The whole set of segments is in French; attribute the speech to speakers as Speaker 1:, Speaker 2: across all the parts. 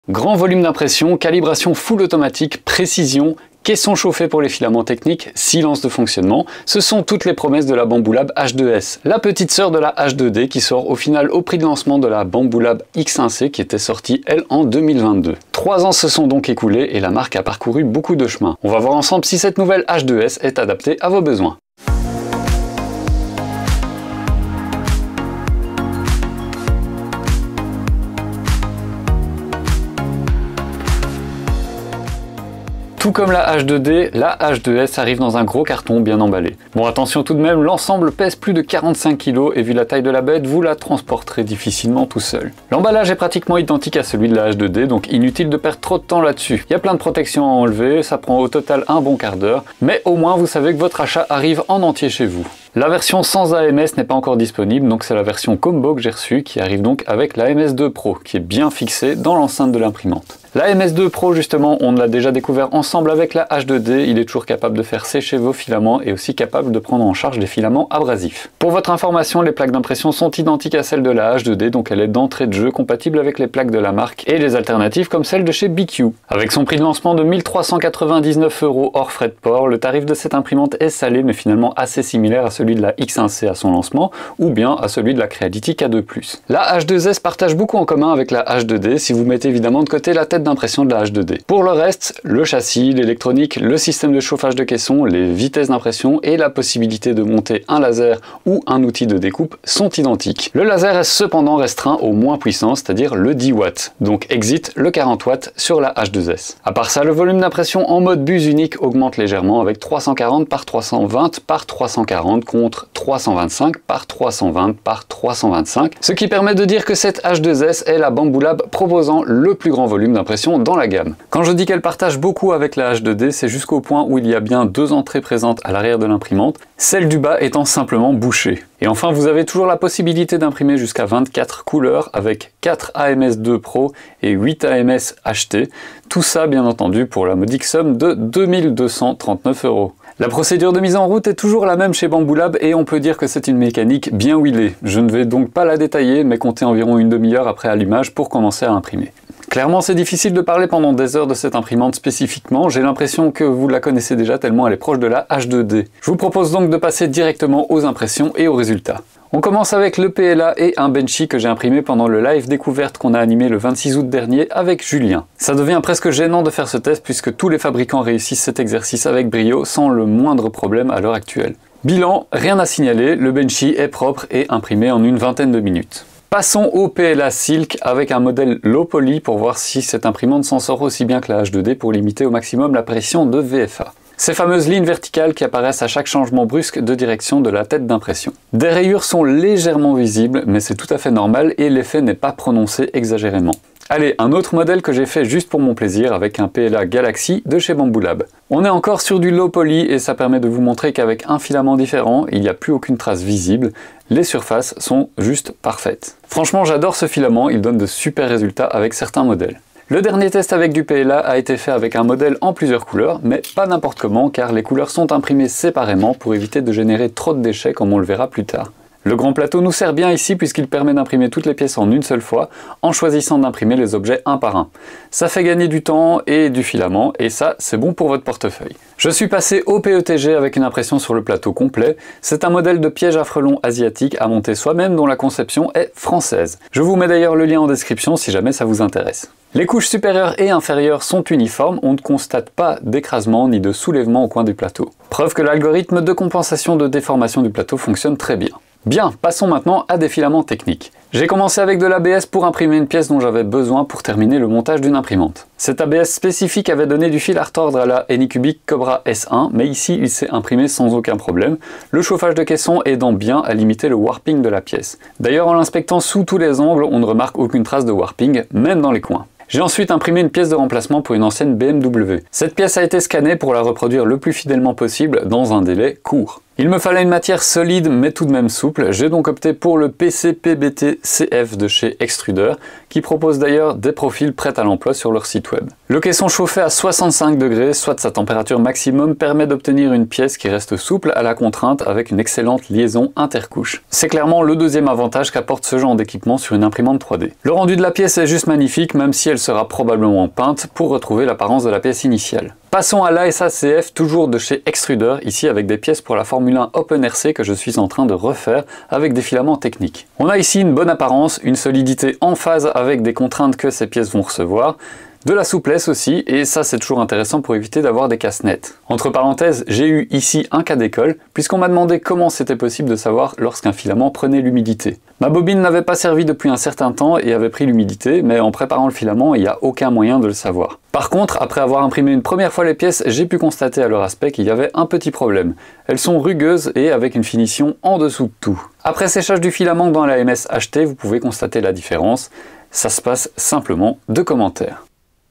Speaker 1: Grand volume d'impression, calibration full automatique, précision, caisson chauffé pour les filaments techniques, silence de fonctionnement, ce sont toutes les promesses de la Bambu Lab H2S, la petite sœur de la H2D qui sort au final au prix de lancement de la Bambu Lab X1C qui était sortie elle en 2022. 3 ans se sont donc écoulés et la marque a parcouru beaucoup de chemin. On va voir ensemble si cette nouvelle H2S est adaptée à vos besoins. Tout comme la H2D, la H2S arrive dans un gros carton bien emballé. Bon, attention tout de même, l'ensemble pèse plus de 45 kg et vu la taille de la bête, vous la transporterez difficilement tout seul. L'emballage est pratiquement identique à celui de la H2D, donc inutile de perdre trop de temps là-dessus. Il y a plein de protections à enlever, ça prend au total un bon quart d'heure, mais au moins vous savez que votre achat arrive en entier chez vous. La version sans AMS n'est pas encore disponible, donc c'est la version combo que j'ai reçue qui arrive donc avec la MS2 Pro, qui est bien fixée dans l'enceinte de l'imprimante. La MS2 Pro justement, on l'a déjà découvert ensemble avec la H2D, il est toujours capable de faire sécher vos filaments et aussi capable de prendre en charge des filaments abrasifs. Pour votre information, les plaques d'impression sont identiques à celles de la H2D, donc elle est d'entrée de jeu compatible avec les plaques de la marque et les alternatives comme celles de chez BQ. Avec son prix de lancement de 1399 € hors frais de port, le tarif de cette imprimante est salé mais finalement assez similaire à celui de la X1C à son lancement ou bien à celui de la Creality K2+. La H2S partage beaucoup en commun avec la H2D si vous mettez évidemment de côté la tête d'impression de la H2D. Pour le reste, le châssis, l'électronique, le système de chauffage de caisson, les vitesses d'impression et la possibilité de monter un laser ou un outil de découpe sont identiques. Le laser est cependant restreint au moins puissant, c'est-à-dire le 10 watts, donc exit le 40 watts sur la H2S. À part ça, le volume d'impression en mode buse unique augmente légèrement avec 340 par 320 par 340 contre 325 par 320 par 325, ce qui permet de dire que cette H2S est la Bambu Lab proposant le plus grand volume d'impression dans la gamme. Quand je dis qu'elle partage beaucoup avec la H2D, c'est jusqu'au point où il y a bien deux entrées présentes à l'arrière de l'imprimante, celle du bas étant simplement bouchée. Et enfin, vous avez toujours la possibilité d'imprimer jusqu'à 24 couleurs avec 4 AMS2 Pro et 8 AMS HT, tout ça bien entendu pour la modique somme de 2239 €. La procédure de mise en route est toujours la même chez Bambu Lab et on peut dire que c'est une mécanique bien huilée. Je ne vais donc pas la détailler, mais compter environ une demi-heure après allumage pour commencer à imprimer. Clairement, c'est difficile de parler pendant des heures de cette imprimante spécifiquement, j'ai l'impression que vous la connaissez déjà tellement elle est proche de la H2D. Je vous propose donc de passer directement aux impressions et aux résultats. On commence avec le PLA et un Benchy que j'ai imprimé pendant le live découverte qu'on a animé le 26 août dernier avec Julien. Ça devient presque gênant de faire ce test puisque tous les fabricants réussissent cet exercice avec brio sans le moindre problème à l'heure actuelle. Bilan, rien à signaler, le Benchy est propre et imprimé en une vingtaine de minutes. Passons au PLA Silk avec un modèle low poly pour voir si cette imprimante s'en sort aussi bien que la H2D pour limiter au maximum la pression de VFA. Ces fameuses lignes verticales qui apparaissent à chaque changement brusque de direction de la tête d'impression. Des rayures sont légèrement visibles, mais c'est tout à fait normal et l'effet n'est pas prononcé exagérément. Allez, un autre modèle que j'ai fait juste pour mon plaisir avec un PLA Galaxy de chez Bambu Lab. On est encore sur du low poly et ça permet de vous montrer qu'avec un filament différent, il n'y a plus aucune trace visible. Les surfaces sont juste parfaites. Franchement, j'adore ce filament, il donne de super résultats avec certains modèles. Le dernier test avec du PLA a été fait avec un modèle en plusieurs couleurs, mais pas n'importe comment car les couleurs sont imprimées séparément pour éviter de générer trop de déchets comme on le verra plus tard. Le grand plateau nous sert bien ici puisqu'il permet d'imprimer toutes les pièces en une seule fois en choisissant d'imprimer les objets un par un. Ça fait gagner du temps et du filament et ça c'est bon pour votre portefeuille. Je suis passé au PETG avec une impression sur le plateau complet. C'est un modèle de piège à frelons asiatique à monter soi-même dont la conception est française. Je vous mets d'ailleurs le lien en description si jamais ça vous intéresse. Les couches supérieures et inférieures sont uniformes, on ne constate pas d'écrasement ni de soulèvement au coin du plateau. Preuve que l'algorithme de compensation de déformation du plateau fonctionne très bien. Bien, passons maintenant à des filaments techniques. J'ai commencé avec de l'ABS pour imprimer une pièce dont j'avais besoin pour terminer le montage d'une imprimante. Cet ABS spécifique avait donné du fil à retordre à la Anycubic Cobra S1, mais ici il s'est imprimé sans aucun problème, le chauffage de caisson aidant bien à limiter le warping de la pièce. D'ailleurs en l'inspectant sous tous les angles, on ne remarque aucune trace de warping, même dans les coins. J'ai ensuite imprimé une pièce de remplacement pour une ancienne BMW. Cette pièce a été scannée pour la reproduire le plus fidèlement possible dans un délai court. Il me fallait une matière solide mais tout de même souple, j'ai donc opté pour le PC-PBT-CF de chez Extruder, qui propose d'ailleurs des profils prêts à l'emploi sur leur site web. Le caisson chauffé à 65 degrés, soit sa température maximum, permet d'obtenir une pièce qui reste souple à la contrainte avec une excellente liaison intercouche. C'est clairement le deuxième avantage qu'apporte ce genre d'équipement sur une imprimante 3D. Le rendu de la pièce est juste magnifique, même si elle sera probablement peinte pour retrouver l'apparence de la pièce initiale. Passons à l'ASA-CF, toujours de chez Extruder, ici avec des pièces pour la Formule 1 OpenRC que je suis en train de refaire avec des filaments techniques. On a ici une bonne apparence, une solidité en phase avec des contraintes que ces pièces vont recevoir, de la souplesse aussi, et ça c'est toujours intéressant pour éviter d'avoir des casses nettes. Entre parenthèses, j'ai eu ici un cas d'école, puisqu'on m'a demandé comment c'était possible de savoir lorsqu'un filament prenait l'humidité. Ma bobine n'avait pas servi depuis un certain temps et avait pris l'humidité, mais en préparant le filament, il n'y a aucun moyen de le savoir. Par contre, après avoir imprimé une première fois les pièces, j'ai pu constater à leur aspect qu'il y avait un petit problème. Elles sont rugueuses et avec une finition en dessous de tout. Après séchage du filament dans la MS HT, vous pouvez constater la différence. Ça se passe simplement de commentaires.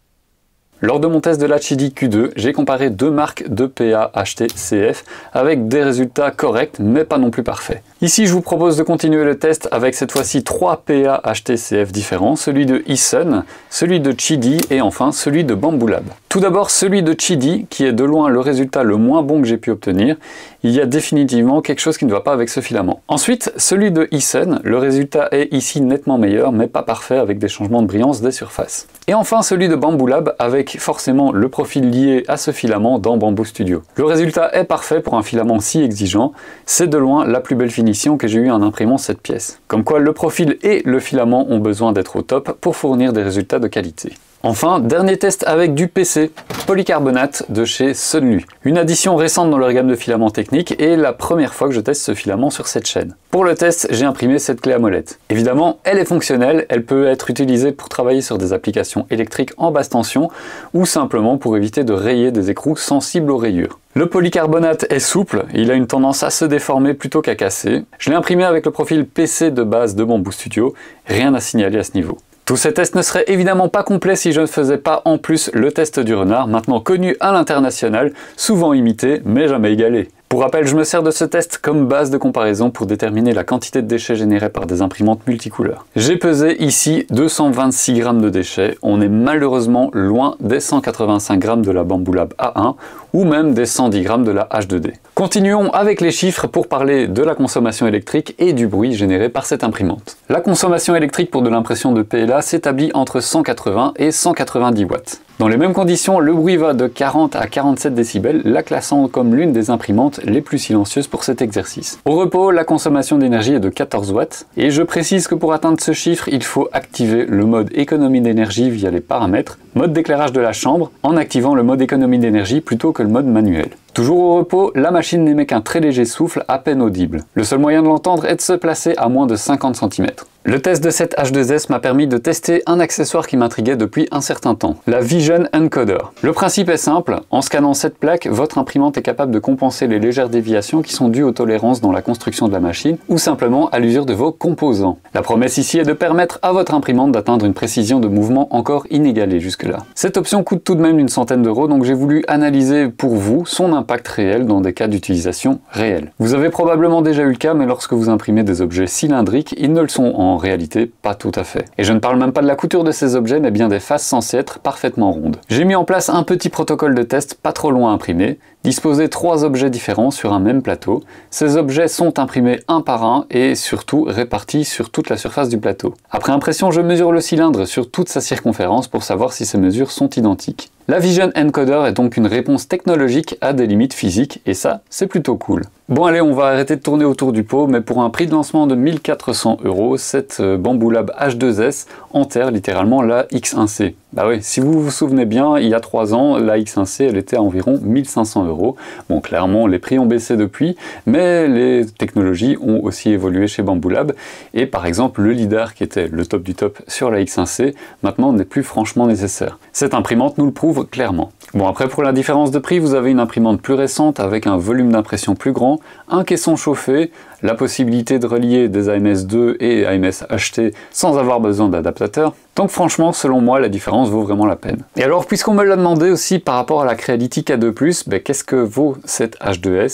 Speaker 1: Lors de mon test de l'Achidi Q2, j'ai comparé deux marques de PA HT-CF avec des résultats corrects mais pas non plus parfaits. Ici, je vous propose de continuer le test avec cette fois-ci 3 PA HT-CF différents, celui de Easun, celui de Chidi et enfin celui de Bambu Lab. Tout d'abord celui de Chidi, qui est de loin le résultat le moins bon que j'ai pu obtenir. Il y a définitivement quelque chose qui ne va pas avec ce filament. Ensuite, celui de Easun, le résultat est ici nettement meilleur mais pas parfait avec des changements de brillance des surfaces. Et enfin celui de Bambu Lab avec forcément le profil lié à ce filament dans Bamboo Studio. Le résultat est parfait pour un filament si exigeant, c'est de loin la plus belle finition que j'ai eu en imprimant cette pièce. Comme quoi le profil et le filament ont besoin d'être au top pour fournir des résultats de qualité. Enfin, dernier test avec du PC, polycarbonate de chez Sunlu. Une addition récente dans leur gamme de filaments techniques et la première fois que je teste ce filament sur cette chaîne. Pour le test, j'ai imprimé cette clé à molette. Évidemment, elle est fonctionnelle, elle peut être utilisée pour travailler sur des applications électriques en basse tension ou simplement pour éviter de rayer des écrous sensibles aux rayures. Le polycarbonate est souple, il a une tendance à se déformer plutôt qu'à casser. Je l'ai imprimé avec le profil PC de base de Bamboo Studio, rien à signaler à ce niveau. Tous ces tests ne seraient évidemment pas complets si je ne faisais pas en plus le test du renard, maintenant connu à l'international, souvent imité mais jamais égalé. Pour rappel, je me sers de ce test comme base de comparaison pour déterminer la quantité de déchets générés par des imprimantes multicouleurs. J'ai pesé ici 226 grammes de déchets, on est malheureusement loin des 185 grammes de la Bambu Lab A1 ou même des 110 grammes de la H2D. Continuons avec les chiffres pour parler de la consommation électrique et du bruit généré par cette imprimante. La consommation électrique pour de l'impression de PLA s'établit entre 180 et 190 watts. Dans les mêmes conditions, le bruit va de 40 à 47 décibels, la classant comme l'une des imprimantes les plus silencieuses pour cet exercice. Au repos, la consommation d'énergie est de 14 watts, et je précise que pour atteindre ce chiffre, il faut activer le mode économie d'énergie via les paramètres, mode d'éclairage de la chambre, en activant le mode économie d'énergie plutôt que le mode manuel. Toujours au repos, la machine n'émet qu'un très léger souffle à peine audible. Le seul moyen de l'entendre est de se placer à moins de 50 cm. Le test de cette H2S m'a permis de tester un accessoire qui m'intriguait depuis un certain temps, la Vision Encoder. Le principe est simple, en scannant cette plaque, votre imprimante est capable de compenser les légères déviations qui sont dues aux tolérances dans la construction de la machine ou simplement à l'usure de vos composants. La promesse ici est de permettre à votre imprimante d'atteindre une précision de mouvement encore inégalée jusque-là. Cette option coûte tout de même une centaine d'euros, donc j'ai voulu analyser pour vous son impact réel dans des cas d'utilisation réels. Vous avez probablement déjà eu le cas, mais lorsque vous imprimez des objets cylindriques, ils ne le sont en réalité pas tout à fait. Et je ne parle même pas de la couture de ces objets, mais bien des faces censées être parfaitement rondes. J'ai mis en place un petit protocole de test pas trop loin à imprimer, disposer 3 objets différents sur un même plateau. Ces objets sont imprimés un par un et surtout répartis sur toute la surface du plateau. Après impression, je mesure le cylindre sur toute sa circonférence pour savoir si ces mesures sont identiques. La Vision Encoder est donc une réponse technologique à des limites physiques et ça, c'est plutôt cool. Bon allez, on va arrêter de tourner autour du pot, mais pour un prix de lancement de 1400 €, cette Bambu Lab H2S enterre littéralement la X1C. Bah oui, si vous vous souvenez bien, il y a 3 ans, la X1C, elle était à environ 1500 €. Bon, clairement, les prix ont baissé depuis, mais les technologies ont aussi évolué chez Bambu Lab. Et par exemple, le lidar qui était le top du top sur la X1C, maintenant n'est plus franchement nécessaire. Cette imprimante nous le prouve clairement. Bon, après, pour la différence de prix, vous avez une imprimante plus récente avec un volume d'impression plus grand, un caisson chauffé, la possibilité de relier des AMS2 et AMS HT sans avoir besoin d'adaptateur. Donc franchement, selon moi, la différence vaut vraiment la peine. Et alors, puisqu'on me l'a demandé aussi par rapport à la Creality K2+, qu'est-ce que vaut cette H2S ?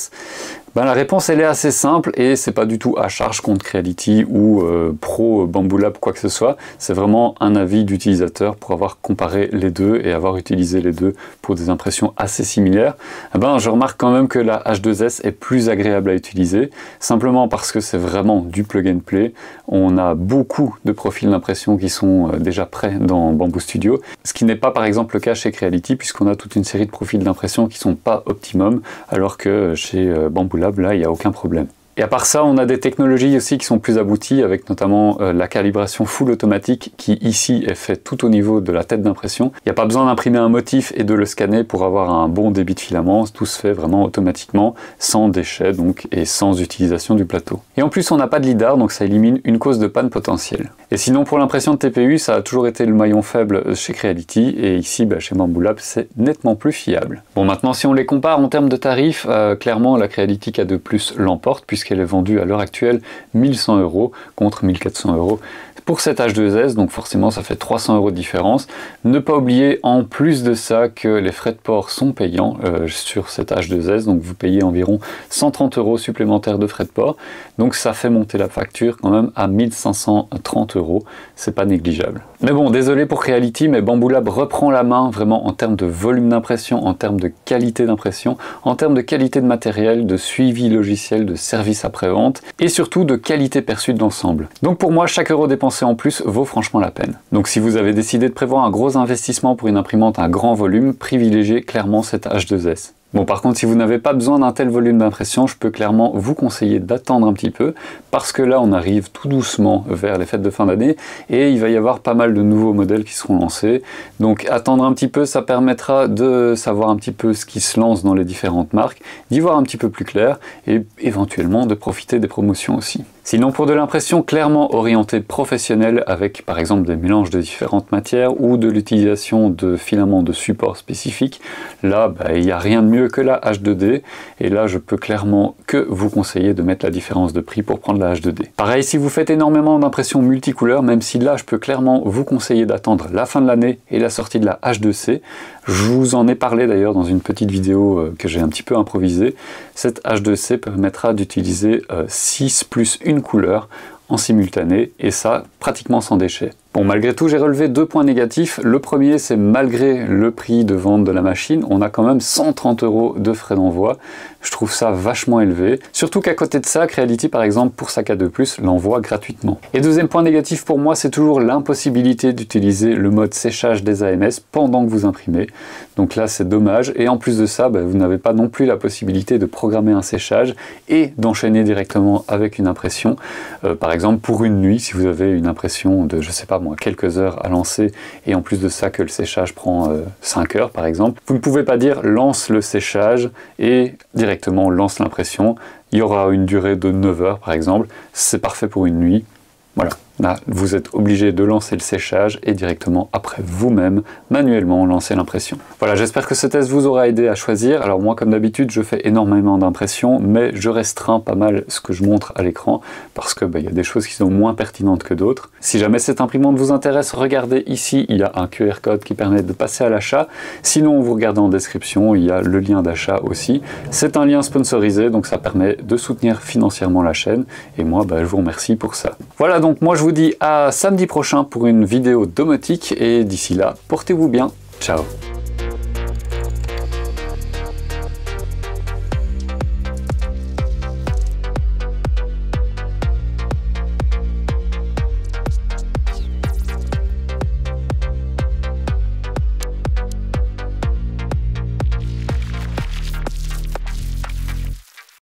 Speaker 1: La réponse elle est assez simple et c'est pas du tout à charge contre Creality ou pro Bambu Lab quoi que ce soit. C'est vraiment un avis d'utilisateur pour avoir comparé les deux et avoir utilisé les deux pour des impressions assez similaires. Je remarque quand même que la H2S est plus agréable à utiliser, simplement parce que c'est vraiment du plug and play. On a beaucoup de profils d'impression qui sont déjà prêts dans Bambu Studio, ce qui n'est pas par exemple le cas chez Creality puisqu'on a toute une série de profils d'impression qui sont pas optimum, alors que chez Bambu Lab, là, il n'y a aucun problème. Et à part ça, on a des technologies aussi qui sont plus abouties, avec notamment la calibration full automatique qui ici est faite tout au niveau de la tête d'impression. Il n'y a pas besoin d'imprimer un motif et de le scanner pour avoir un bon débit de filament, tout se fait vraiment automatiquement, sans déchets donc, et sans utilisation du plateau. Et en plus on n'a pas de lidar, donc ça élimine une cause de panne potentielle. Et sinon pour l'impression de TPU, ça a toujours été le maillon faible chez Creality, et ici chez Bambu Lab c'est nettement plus fiable. Bon, maintenant si on les compare en termes de tarifs, clairement la Creality K2+ l'emporte, puisqu'elle est vendue à l'heure actuelle 1100 € contre 1400 € pour cette H2S, donc forcément ça fait 300 € de différence. Ne pas oublier en plus de ça que les frais de port sont payants sur cette H2S, donc vous payez environ 130 € supplémentaires de frais de port, donc ça fait monter la facture quand même à 1530 €, c'est pas négligeable. Mais bon, désolé pour Creality, mais Bambu Lab reprend la main vraiment en termes de volume d'impression, en termes de qualité d'impression, en termes de qualité de matériel, de suivi logiciel, de service après-vente, et surtout de qualité perçue de l'ensemble. Donc pour moi, chaque euro dépensé en plus vaut franchement la peine. Donc si vous avez décidé de prévoir un gros investissement pour une imprimante à grand volume, privilégiez clairement cette H2S. Bon, par contre, si vous n'avez pas besoin d'un tel volume d'impression, je peux clairement vous conseiller d'attendre un petit peu, parce que là, on arrive tout doucement vers les fêtes de fin d'année, et il va y avoir pas mal de nouveaux modèles qui seront lancés. Donc, attendre un petit peu, ça permettra de savoir un petit peu ce qui se lance dans les différentes marques, d'y voir un petit peu plus clair, et éventuellement de profiter des promotions aussi. Sinon, pour de l'impression clairement orientée professionnelle, avec par exemple des mélanges de différentes matières ou de l'utilisation de filaments de support spécifiques, là, il n'y a rien de mieux que la H2D, et là, je peux clairement que vous conseiller de mettre la différence de prix pour prendre la H2D. Pareil, si vous faites énormément d'impressions multicouleurs, même si là, je peux clairement vous conseiller d'attendre la fin de l'année et la sortie de la H2C. Je vous en ai parlé d'ailleurs dans une petite vidéo que j'ai un petit peu improvisée. Cette H2C permettra d'utiliser 6 plus une couleur en simultané, et ça pratiquement sans déchets. Bon, malgré tout, j'ai relevé 2 points négatifs. Le premier, c'est malgré le prix de vente de la machine, on a quand même 130 € de frais d'envoi. Je trouve ça vachement élevé. Surtout qu'à côté de ça, Creality, par exemple, pour sa K2+, l'envoie gratuitement. Et deuxième point négatif pour moi, c'est toujours l'impossibilité d'utiliser le mode séchage des AMS pendant que vous imprimez. Donc là, c'est dommage. Et en plus de ça, vous n'avez pas non plus la possibilité de programmer un séchage et d'enchaîner directement avec une impression. Par exemple, pour une nuit, si vous avez une impression de, je sais pas moi, quelques heures à lancer, et en plus de ça que le séchage prend 5 heures par exemple, vous ne pouvez pas dire lance le séchage et directement lance l'impression. Il y aura une durée de 9 heures par exemple, c'est parfait pour une nuit. Voilà, là vous êtes obligé de lancer le séchage et directement après vous-même manuellement lancer l'impression. Voilà, j'espère que ce test vous aura aidé à choisir. Alors moi, comme d'habitude, je fais énormément d'impressions, mais je restreins pas mal ce que je montre à l'écran parce que y a des choses qui sont moins pertinentes que d'autres. Si jamais cette imprimante vous intéresse, regardez ici, il y a un QR code qui permet de passer à l'achat. Sinon, vous regardez en description, il y a le lien d'achat aussi. C'est un lien sponsorisé, donc ça permet de soutenir financièrement la chaîne, et moi, je vous remercie pour ça. Voilà, donc moi je vous dis à samedi prochain pour une vidéo domotique, et d'ici là, portez-vous bien. Ciao.